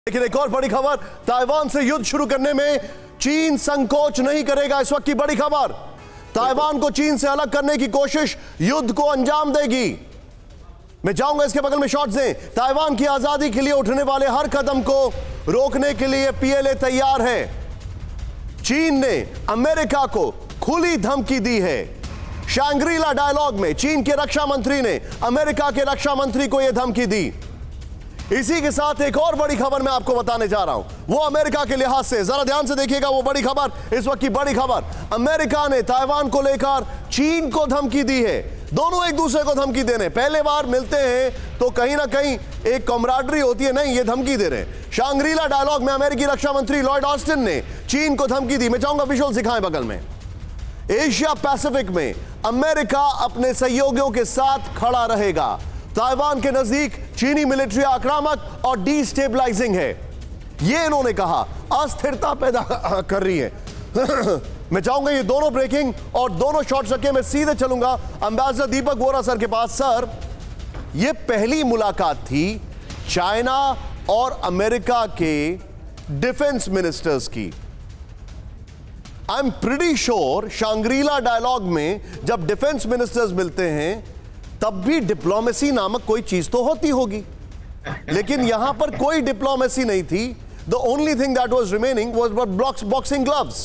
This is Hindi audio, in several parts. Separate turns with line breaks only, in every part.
लेकिन एक और बड़ी खबर, ताइवान से युद्ध शुरू करने में चीन संकोच नहीं करेगा। इस वक्त की बड़ी खबर, ताइवान को चीन से अलग करने की कोशिश युद्ध को अंजाम देगी। मैं चाहूंगा इसके बगल में शॉट्स दें। ताइवान की आजादी के लिए उठने वाले हर कदम को रोकने के लिए पीएलए तैयार है। चीन ने अमेरिका को खुली धमकी दी है। शांग्रीला डायलॉग में चीन के रक्षा मंत्री ने अमेरिका के रक्षा मंत्री को यह धमकी दी। इसी के साथ एक और बड़ी खबर मैं आपको बताने जा रहा हूं, वो अमेरिका के लिहाज से, जरा ध्यान से देखिएगा वो बड़ी खबर, इस वक्त की बड़ी खबर। अमेरिका ने ताइवान को लेकर चीन को धमकी दी है। दोनों एक दूसरे को धमकी दे रहे हैं। पहले बार मिलते हैं तो कहीं ना कहीं एक कॉमराडरी होती है, नहीं ये धमकी दे रहे हैं। शांग्रीला डायलॉग में अमेरिकी रक्षा मंत्री लॉयड ऑस्टिन ने चीन को धमकी दी। मैं चाहूंगा विजुअल दिखाएं बगल में। एशिया पैसिफिक में अमेरिका अपने सहयोगियों के साथ खड़ा रहेगा। ताइवान के नजदीक चीनी मिलिट्री आक्रामक और डिस्टेबलाइजिंग है, यह इन्होंने कहा, अस्थिरता पैदा कर रही है। मैं चाहूंगा ये दोनों ब्रेकिंग और दोनों शॉट्स रखे। मैं सीधे चलूंगा एम्बेसडर दीपक वोरा सर के पास। सर, यह पहली मुलाकात थी चाइना और अमेरिका के डिफेंस मिनिस्टर्स की। I am pretty sure Shangri La dialogue में जब डिफेंस मिनिस्टर्स मिलते हैं तब भी डिप्लोमेसी नामक कोई चीज तो होती होगी, लेकिन यहां पर कोई डिप्लोमेसी नहीं थी। The only thing that was remaining was boxing gloves.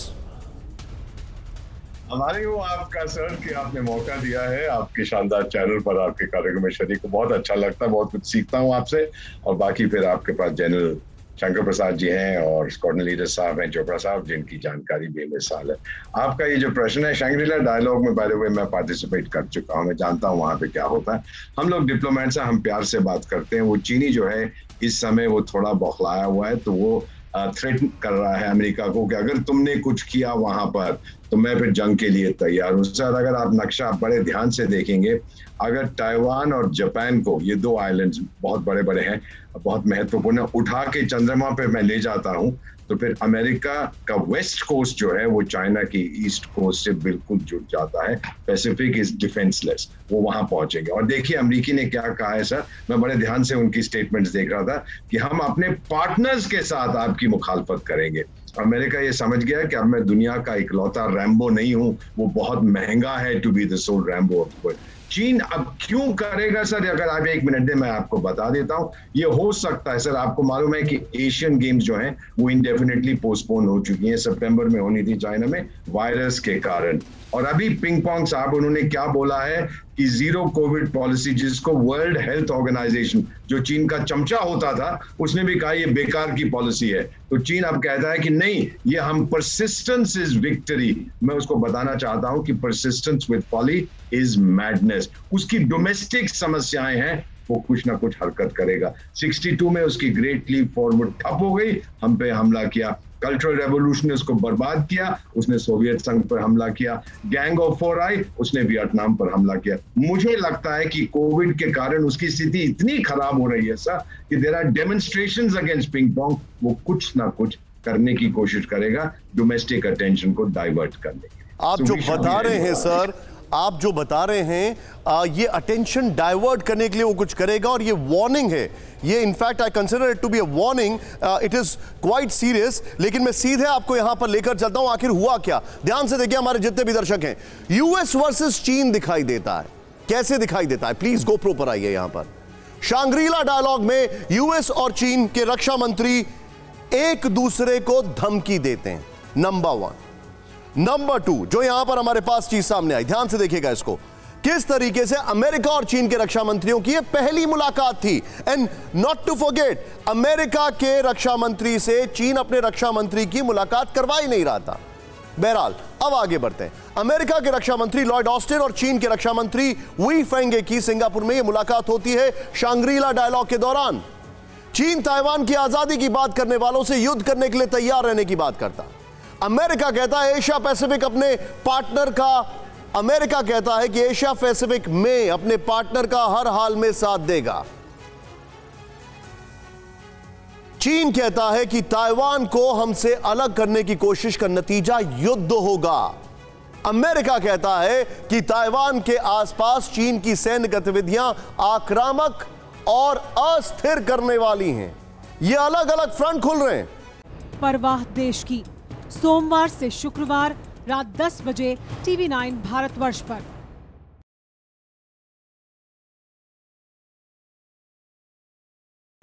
हमारे वो आपका सर कि आपने मौका दिया है आपके शानदार चैनल पर आपके कार्यक्रम में शरीक को बहुत अच्छा लगता है, बहुत कुछ सीखता हूं आपसे। और बाकी फिर आपके पास जनरल शंकर प्रसाद जी हैं और स्क्वाड्रन लीडर साहब हैं चोपड़ा साहब, जिनकी जानकारी बेमिसाल है। आपका ये जो प्रश्न है शांग्रीला डायलॉग में, बाय द वे मैं पार्टिसिपेट कर चुका हूँ, मैं जानता हूँ वहाँ पे क्या होता है। हम लोग डिप्लोमेट्स हैं, हम प्यार से बात करते हैं। वो चीनी जो है इस समय वो थोड़ा बौखलाया हुआ है, तो वो थ्रेट कर रहा है अमेरिका को कि अगर तुमने कुछ किया वहां पर तो मैं फिर जंग के लिए तैयार हूँ। सर, अगर आप नक्शा बड़े ध्यान से देखेंगे, अगर ताइवान और जापान को, ये दो आइलैंड्स बहुत बड़े बड़े हैं, बहुत महत्वपूर्ण है, उठा के चंद्रमा पे मैं ले जाता हूँ तो फिर अमेरिका का वेस्ट कोस्ट जो है वो चाइना की ईस्ट कोस्ट से बिल्कुल जुड़ जाता है। पैसिफिक इज डिफेंसलेस, वो वहां पहुंचेंगे। और देखिए अमेरिकी ने क्या कहा है सर, मैं बड़े ध्यान से उनकी स्टेटमेंट्स देख रहा था कि हम अपने पार्टनर्स के साथ आपकी मुखालफत करेंगे। अमेरिका ये समझ गया कि अब मैं दुनिया का इकलौता रैम्बो नहीं हूं, वो बहुत महंगा है to be the sole Rambo of the world. चीन अब क्यों करेगा सर, अगर आप एक मिनट दे मैं आपको बता देता हूं। ये हो सकता है सर, आपको मालूम है कि एशियन गेम्स जो हैं वो इंडेफिनेटली पोस्टपोन हो चुकी हैं। सितंबर में होनी थी चाइना में वायरस के कारण। और अभी पिंग पोंग साहब उन्होंने क्या बोला है कि जीरो कोविड पॉलिसी, जिसको वर्ल्ड हेल्थ ऑर्गेनाइजेशन, जो चीन का चमचा होता था, उसने भी कहा ये बेकार की पॉलिसी है। तो चीन अब कहता है कि नहीं, ये हम परसिस्टेंस इज विक्ट्री। मैं उसको बताना चाहता हूं कि persistence with folly is madness. उसकी डोमेस्टिक समस्याएं हैं, वो कुछ ना कुछ हरकत करेगा। 62 में उसकी ग्रेट लीप फॉरवर्ड ठप हो गई, हम पे हमला किया। कल्चरल रेवोल्यूशन ने उसको बर्बाद किया, उसने सोवियत संघ पर हमला किया। गैंग ऑफ फोर आई, उसने वियतनाम पर हमला किया। मुझे लगता है कि कोविड के कारण उसकी स्थिति इतनी खराब हो रही है सर कि there are demonstrations against ping pong. वो कुछ ना कुछ करने की कोशिश करेगा डोमेस्टिक अटेंशन को डाइवर्ट करने के लिए।
आप जो बता रहे हैं सर, आप जो बता रहे हैं ये अटेंशन डाइवर्ट करने के लिए वो कुछ करेगा, और ये वार्निंग है। ये in fact I consider it to be a warning, it is quite serious. लेकिन मैं सीधे आपको यहां पर लेकर चलता हूं, आखिर हुआ क्या। ध्यान से देखिए हमारे जितने भी दर्शक हैं, यूएस वर्सेस चीन दिखाई देता है। कैसे दिखाई देता है, प्लीज गोप्रो पर आइए। यहां पर शांग्रीला डायलॉग में यूएस और चीन के रक्षा मंत्री एक दूसरे को धमकी देते हैं, नंबर 1। नंबर 2, जो यहां पर हमारे पास चीज सामने आई, ध्यान से देखिएगा इसको, किस तरीके से अमेरिका और चीन के रक्षा मंत्रियों की यह पहली मुलाकात थी। And not to forget, America के रक्षा मंत्री से चीन अपने रक्षा मंत्री की मुलाकात करवा ही नहीं रहा था। बहरहाल अब आगे बढ़ते हैं। अमेरिका के रक्षा मंत्री लॉयड ऑस्टिन और चीन के रक्षा मंत्री वी फेंगे की सिंगापुर में यह मुलाकात होती है शांग्रीला डायलॉग के दौरान। चीन ताइवान की आजादी की बात करने वालों से युद्ध करने के लिए तैयार रहने की बात करता। अमेरिका कहता है एशिया पैसिफिक अपने पार्टनर का, अमेरिका कहता है कि एशिया पैसिफिक में अपने पार्टनर का हर हाल में साथ देगा। चीन कहता है कि ताइवान को हमसे अलग करने की कोशिश का नतीजा युद्ध होगा। अमेरिका कहता है कि ताइवान के आसपास चीन की सैन्य गतिविधियां आक्रामक और अस्थिर करने वाली हैं। ये अलग अलग फ्रंट खुल रहे हैं।
परवाह देश की, सोमवार से शुक्रवार रात 10 बजे TV9 भारतवर्ष पर।